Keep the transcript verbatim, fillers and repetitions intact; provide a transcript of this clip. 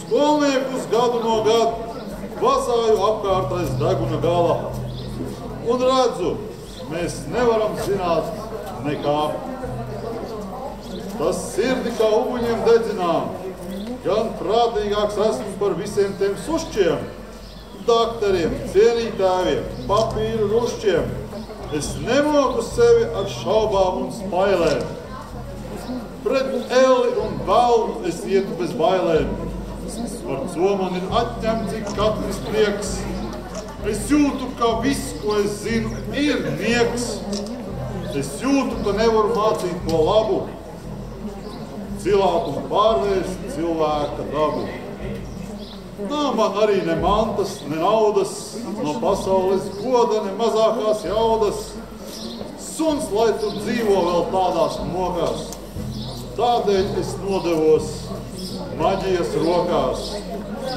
Skolniekus gadu no gadu vazāju apkārt aiz deguna gala un redzu, mēs nevaram zināt nekā. Tas sirdi kā uguņiem dedzinām, gan prātīgāks esmu par visiem tiem sušķiem, daktariem, cienītājiem, papīru rušķiem. Es nemoku sevi ar šaubām un spailēm. Pret eli un galvu es ietu bez bailēm. Par to man ir atņemts ik katrs prieks. Es jūtu, ka viss, ko es zinu, ir nieks. Es jūtu, ka nevaru mācīt ko labu, cilāt un pārvērst cilvēka dabu. Nav man arī ne mantas, ne naudas, no pasaules goda, ne mazākās jaudas. Suns, lai tu dzīvo vēl tādās mokās, tādēļ es nodevos maģijas rokās.